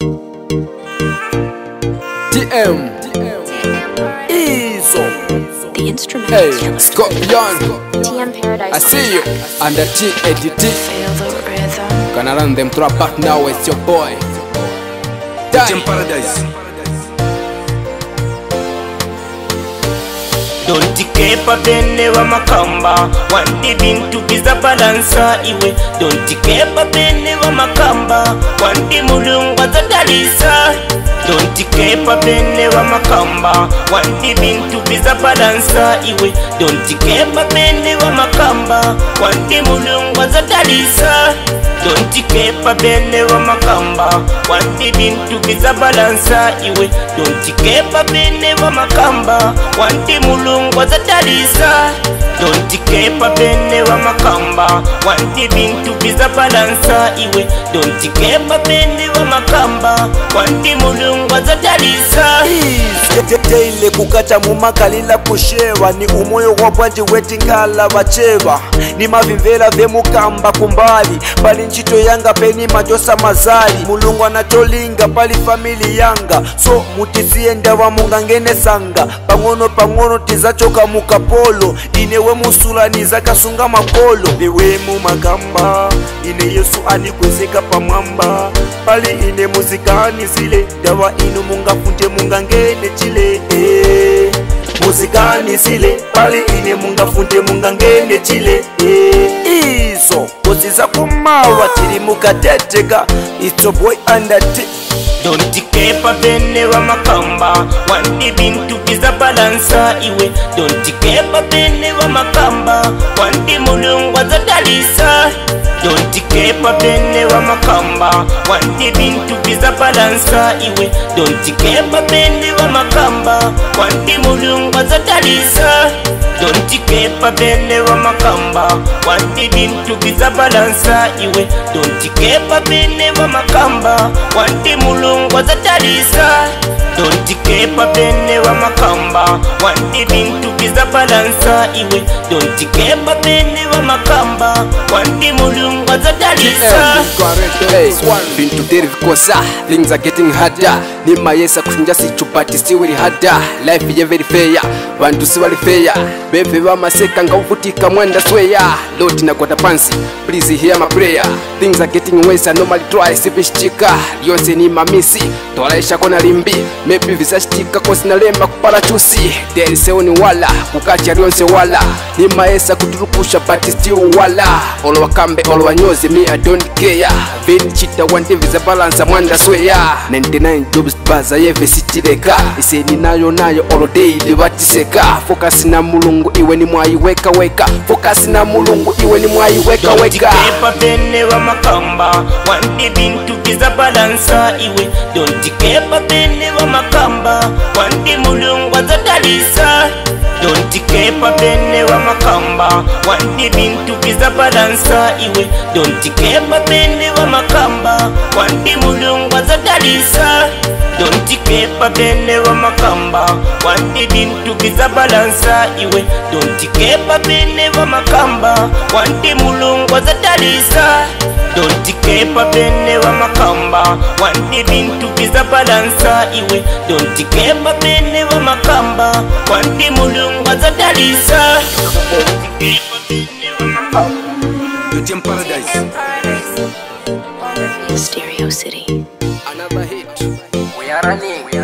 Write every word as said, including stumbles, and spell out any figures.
D M Ezo The instrument. Hey, Scorpion T M Paradise. I see you under T A D T. Feel the rhythm. Gonna run them trap back now, it's your boy T M Paradise. Don't kepa bene wa makamba Wandi bintu biza balansa iwe Don't kepa bene wa makamba Wandi mulungu azadalisa Don't kepa bene wa makamba Wandi bintu biza balansa iwe Don't kepa bene wa makamba Wandi mulungu azadalisa Don't kepa bene wa makamba Wandi bintu biza balansa iwe Don't kepa bene wa makamba Wandi mulungu azadalisa Don't kepa bene wa makamba Wandi bintu biza balansa iwe Don't kepa bene wa makamba Wandi mulungu azadalisa Teile kukata mumakalila kushewa Ni umoyo wabwanji weti ngala wacheva Ni mavimvela ve mukamba kumbali Pali nchito yanga peni majosa mazali Mulungu anatolinga pali famili yanga So mutisiye ndawa mungangene sanga Pangono pangono tizachoka mukapolo Inewe musula nizakasunga makolo Niwe mu makamba Ine Yesu anikwezeka pamwamba Pali ine muzikani zile Dawa inu mungafunte mungangene chile eh. Muzikani zile Pali ine mungafunte mungangene chile eh. Izo Koziza kumawa tiri mukateteka It's a boy under T. Don't kepa bene wa makamba Wandi bintu biza balansa iwe Don't kepa bene wa makamba Wandi mulungu azadalisa Don't kepa bene wa makamba Wandi bintu biza balansa iwe Don't kepa bene wa makamba Wandi mulungu azadalisa Don't kepa bene wa makamba Wandi bintu biza balansa iwe Don't kepa bene wa makamba Wandi mulungu azadalisa Don't kepa bene wa makamba Wandi bintu biza balansa iwe Don't kepa bene wa makamba Wandi mulungu azadalisa Hey, bintu deri vikosa Things are getting harder Nima yesa kushinja sichupati siwiri harder Life ye very fair Bantu siwali fair Bebe wa maseka nga uvutika mwenda sweya Lord na kwata pansi Please hear my prayer Things are getting worse I normally try sipishtika Yonse ni mamisi Toraisha kona limbi Maybe visashtika kosi na lemba kupara chusi Deri seoni wala Kukacha rionse wala Nima yesa kuturukusha but still wala Olo wakambe olo wanyozi me I don't care Veni chita wante visa balance mwanda sweya ninety-nine jobs baza yeve sichireka Ise ni nayo nayo olo daily batiseka Focus na mulungu iwe ni mwai weka weka Focus na mulungu iwe ni mwai weka weka Don't kepa bene wa makamba Wandi bintu biza balansa iwe Don't kepa bene wa makamba Wandi mulungu azadalisa Don't kepa bene wa makamba Wandi bintu biza balansa iwe Don't kepa bene wa makamba Wandi mulungu azadalisa Don't kepa bene wa makamba Wandi bintu biza balansa iwe Don't kepa bene wa makamba Wandi mulungu azadalisa Don't kepa bene wa makamba Wandi bintu biza balansa iwe Don't kepa bene wa makamba Wandi mulungu azadalisa T M Paradise. Stereo City. Another hit We are running.